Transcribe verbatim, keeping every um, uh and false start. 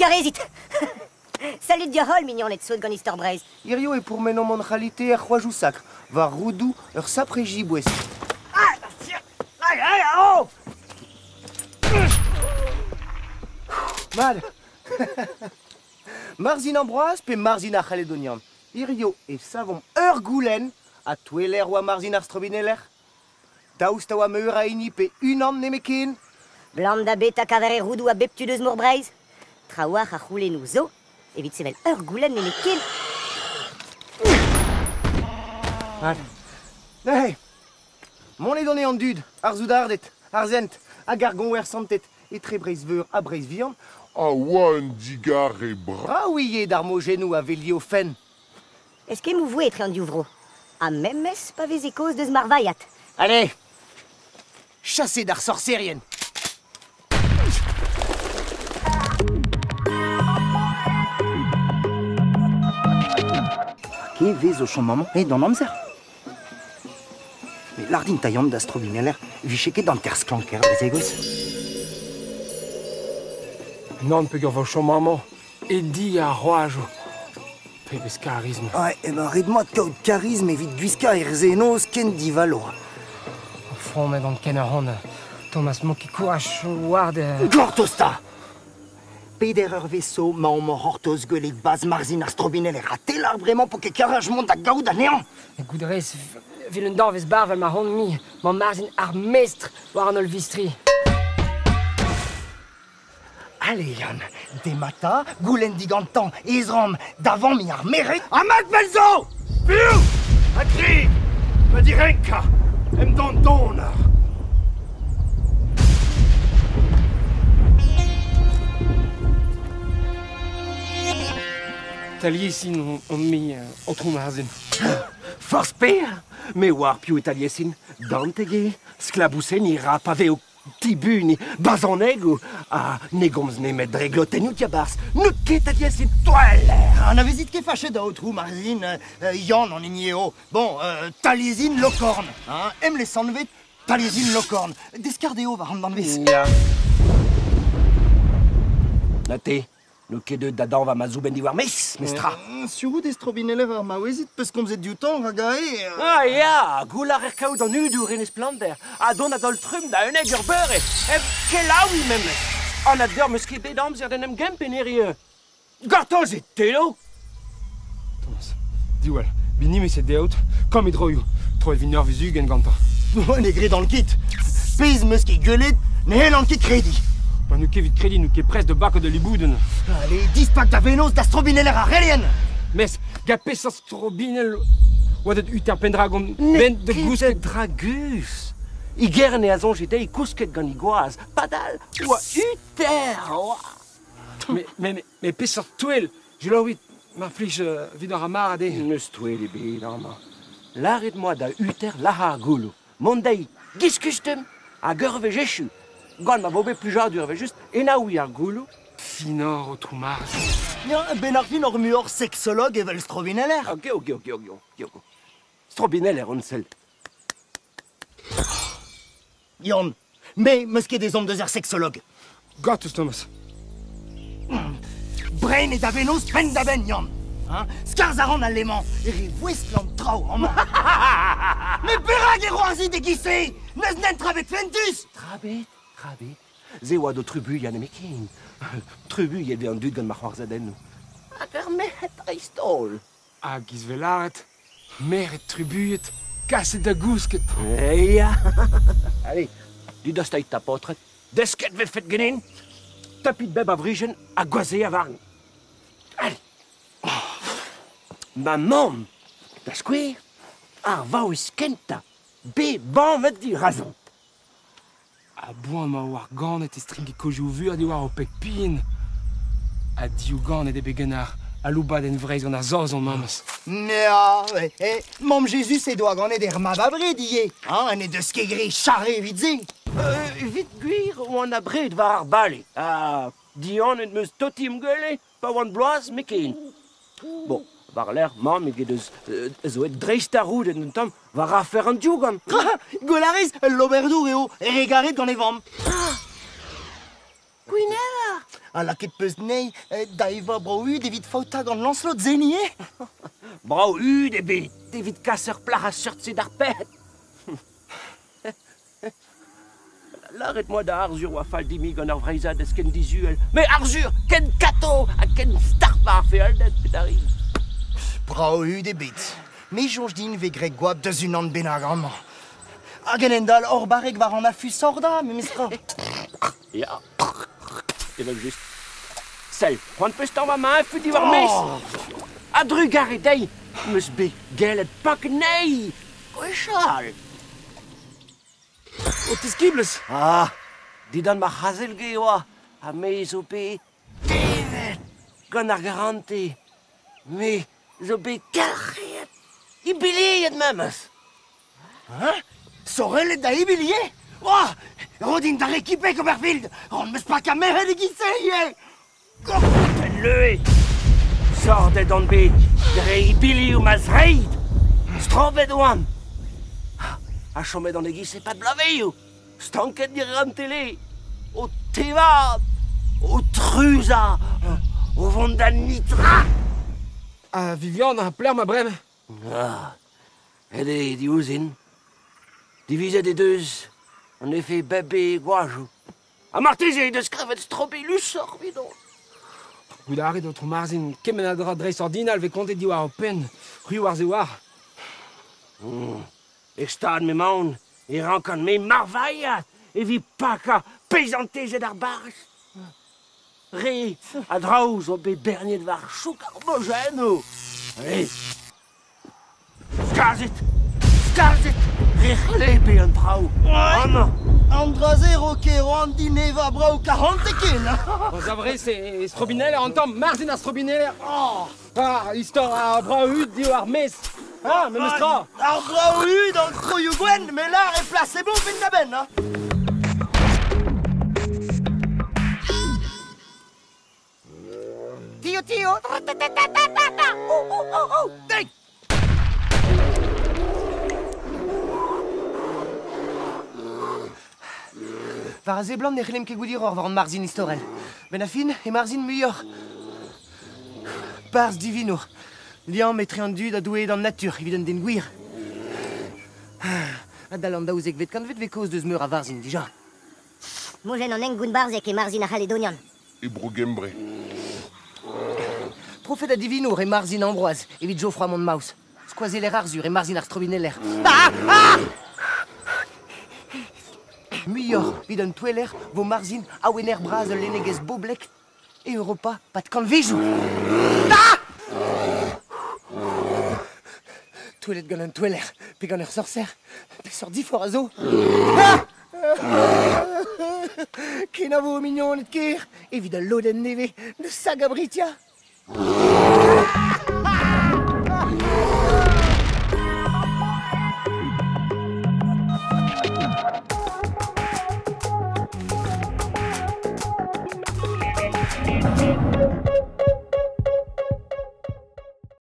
garezit. Salut diahol, mignon, net saut de Ganister Braise. Irio est pour menon mon qualité à Roijou sacre. Va roudou, ur saprégi boues. Ah, tiens. Aïe, aïe, oh. Mal. Marzine Ambroise pe Marzine à Calédonian. Irio et savon ur goulen à Toueler ou à Marzine Arstrobinella. Daousta ou à meur à ini pe une an nemekin. Blam da beta kavere roudou a beptudeus mour Braise. Trawar a roulé nous zo. Evit sevel ur goulen ne mekin. Mal. Hey. Mon est donné en dude. Arzoudardet, Arzent, à Gargon wer santet. Et très Braise veur à Braise viande. Ah ouan digar et bras. Ah oui, et d'armogenou à Véli au fen. Est-ce que vous être un duvro? A même mes pas vez écos de Smarvayat. Allez. Chassez d'ar sorcérienne. Qui vise au champ maman et dans l'amzer. Mais l'ardine taillante d'astrobineller, vicheke dans le tersklanker des égos. Non, peut au champ maman. Et dit à Roajo. Pébes charisme. Ouais, et ben ride-moi de charisme et vite guisca et rzenos ken di valo. Au front, mais dans le Kenaron, Thomas Moki courage, ward. Gortosta! Pederer vaisseau, ma homo hortos gueulet base marzine astrobineller. Raté là vraiment pour que carrage monte à gaud à néant. Goudres, Villendorf is barvel ma hond mi, mon marzin armestre, warnol vistri. Allez, Yann, des matins, Goulen digantan, Ezram, d'avant mi arméré. Amat Belzo! Piu! Akri! Madirenka! Em don dona! Taliesin on mi au trou marzin. Force père! Mais war più italiesin, dantege, sclabousen ira pavé au tibu ni bazonego, a negoms ne med dregloten ut yabars, nut ket italiesin toile! On avait hésité qu'est fâché d'autres, Marzine, Yann en ignéo. Bon, euh, Taliesin locorne, hein, aime les sanvet, Taliesin locorne. Descardéo va rendre dans le vis. Ja. Nate, nous ket de dadan va mazouben di war mes, mestra. Sur où d'estrobinelle va ma wézit, parce qu'on faisait du temps, ragaé. Ah ja, goular er kaout an udur en esplander, a don adol trum da un eg ur beure, e kelaoui memes. An a deur meus ket bedam zir den em gempen erieu. Gartoz et telo! Thomas, dis-well, bini mais c'est deout, comme et droyou, trop vineur visu gen ganta. Ouais, négré dans le kit. Pise meus qui gueulet, n'est en kit crédit. Bah, nous ket vite crédit, nous ket presque de bac de libouden. Allez, dix packs d'avenos d'astrobineller à Relien. Mes, gapé sa strobinel, wadet uter pendragon, ben de gous Ket dragus. I gerne a zonj ete i kousket gant i goaz, padal, oa uter, oa. Mais, mais, mais, mais pessar touel, je l'ai ouï, ma fliche, euh, vid ar amar ade. Neus touel e bet, ama. Laret moi da uter laha goulou. Mondei, giskustem, a geurve jechu. Gant ma bobe plujar durve just, enaoui ar goulou. Finor au trou marge. Ben Arvin or muor sexologue et velstrobinelle. Ok, ok, ok, ok, ok, ok. Strobinel er on sel. Yann, mais meus ket des hommes de zer sexologue. Gatus, Thomas. Brain et d'avenos pen d'aben, Yann. Hein? Scarzaran allemand, et Westland trau en main. Mais perag et roisi déguisé, nes nen travet fentus. Trabet, trabet. Ze oa do trubu yann emekin. Trubu yel ve an dud gant ma c'hoarzadenn nou. A permet aistol. Ah, gizvelaret, mer et tribuet, kasset da gousket. Eia. Allez, du da steit tapotret. Desket ve fet genin. Tapit beb a vrijen a goaze a varn. Allez. Ma mom, da skouer, ar vao eskenta, be ban vet di razon. A boan ma war ganet e stringi kojou vur di war o pek pin. A diou ganet e begenar, a loubad en vreiz gant ar zoz an mamas. Nea, eh, eh, Mam Jésus se doa gant ed er mababred ie. Hein, an ed eus kegre charre vidze. Euh, vit gwir ou an abred war ar bale. Ah, dion et meus totim gueule, pa oan bloaz mekin. Bon, war l'air, mam e gedeus zo et dreist-a-roud en un tam war a fer an diougam. Golariz, l'oberdour eo, e regaret gant e vam. Gwineva! À la ket peus nei, d'aiva braoud evit fauta gant Lancelot zenie. Braoud e bet, evit kasser plar a sortse d'ar pet. L'arrête-moi d'Arzur ou a fal dimi gant ar vreizad ez ken dizuel. Mais Arzur, ken kato, a ken starbar fe aldet petari. Braoud e bet. Me jonj din ve greg gwab deus un an benag anman. Hag en endal or barek war an afus sorda, me mestra. Ja, det var just. Selv, c'hoant peus tamm ma main fut diwar mes. A drugar e dei, meus be gelet pak nei. Gwechal. O tes gibles. Ah, didan ma chazel ge oa, a me zo be devet, gant ar garante. Me zo be kalchet, i biliet memes. Hein? Sorel da ebilier? Oh! Rodin da rekipek Oberfield! On meus pa ka mehet e giseye! Pen leue, sordet an bet, dre i bili ou maz reid. Strobet oam. A chomet an egis e pat blaveioù. Stanket dir an tele. O tevad, o truza, o vont da nitra. A Vivian a pler ma brem. Ah, ede di ouzin. Divizet e deus, en efe bebe gwajou. A marteze deus krevet strobelus sor vidon. Goudare d'autre marzin kemen a dra dre sordinal ve kontet diwar o pen. Rue war ze war. Mm. E stad me maun, e rankan me marvaiat, e vi paka pezantezet ar barz. Re, a draouz o be berniet war chouk ar bojeno. Allez. Skarzit, skarzit, re chlebe an trao. Anna. An drazero kero an dineva brao karanteken! O zavre se strobinel an tamm marzin ar strobinel. Oh, ah, istor a braoud diwar mes. Ah, me mestra. Ar braoud an kroioù gwen, me lar e placebo fin da ben, ha? Tio, tio! Oh, oh, oh, oh! Dek! Var a zeblant ne c'hellem ket goudir or war an marzin istorel. Ben a fin, e marzin muioc'h. Barz divino. Liam etre an dud a douet an natur, evit an den gwir. A dal an daouzek vet kan vet ve koz deus meur a varzin dija. Mojen an engoun barzek e marzin a Chaledonian. E brogembre. Profet a divino e marzin Ambroise, evit Geoffroy Monmouth. Skoazeler Arzur e marzin ar strobineller. Ah! Ah! Muioc'h, vid an toueller, vo marzin a wener braz ul lenegez boblek, e Europa pat kan vejou. Ah! Touellet gant an toueller, pe gant ur sorcer, pe sor difor a zo. Ah! Ken a vo mignon et ker, evit a lodenn neve, de sag a britia.